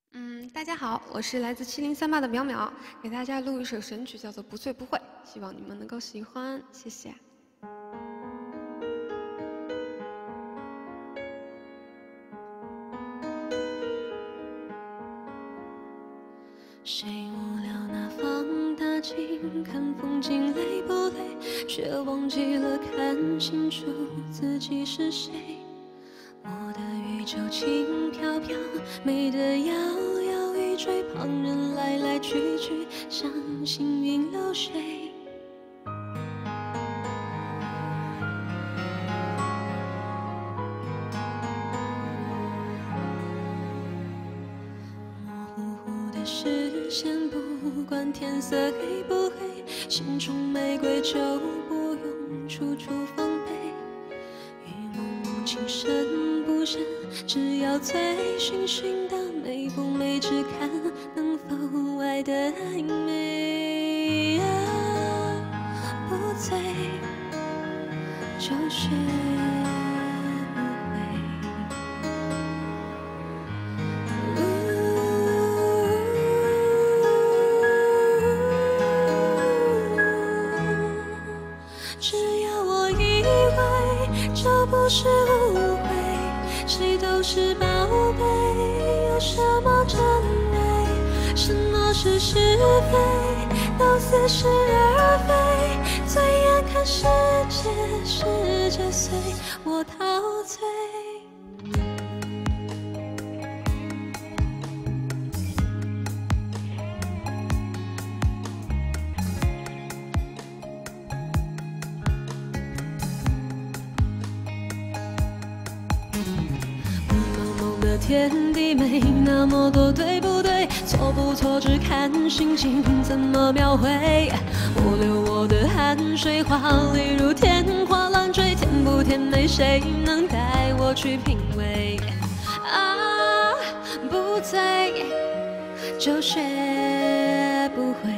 大家好，我是来自7038的淼淼，给大家录一首神曲，叫做《不醉不会》，希望你们能够喜欢，谢谢。 谁无聊拿放大镜看风景累不累，却忘记了看清楚自己是谁。我的宇宙轻飘飘，美得摇摇欲坠，旁人来来去去，像行云流水。模糊糊的视线，不管天色黑不黑，心中玫瑰就不用处处防备。雨蒙蒙，情深不深，只要醉醺醺的美不美，只看能否爱得暧昧。不醉就是不会。只要我以为这不是误会，谁都是宝贝，有什么真伪？什么是是非？都似是而非。醉眼看世界，世界随我陶醉。天地没那么多对不对，错不错只看心情怎么描绘。我流我的汗水，华丽如天花乱坠，甜不甜美谁能带我去品味？啊，不醉就学不会。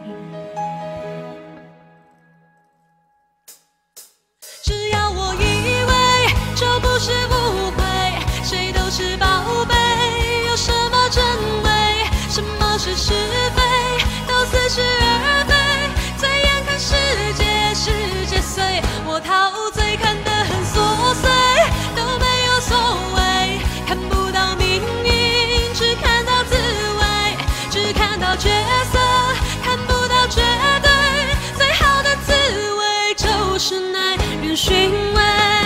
只要我以为这不是误会，谁都是宝贝，有什么真伪？什么是是非？都似是而非。醉眼看世界，世界随我陶醉，看得很琐碎，都没有所谓。看不到命运，只看到滋味，只看到角色，看不到绝对。最好的滋味就是耐人寻味。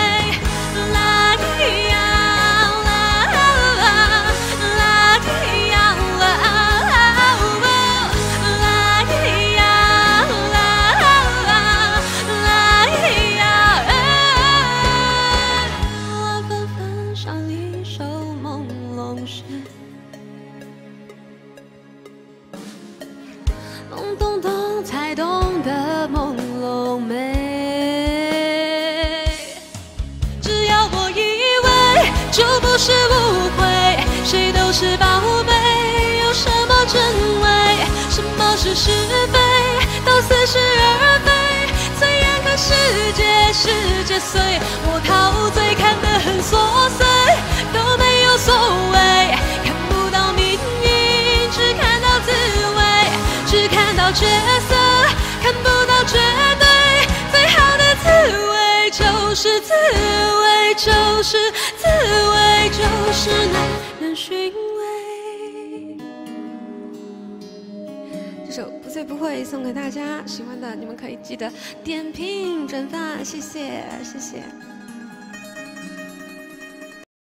懵懂懂才懂得朦胧美，只要我以为就不是误会，谁都是宝贝，有什么真伪？什么是是非？都似是而非。醉眼看世界，世界随我陶醉，看得很琐碎，都没有所谓。看不到命运，只看到滋味，只看到角色，看不到绝对。最好的滋味就是滋味，就是滋味，就是耐人寻味。 这首《不醉不会》送给大家，喜欢的你们可以记得点评转发，谢谢，谢谢。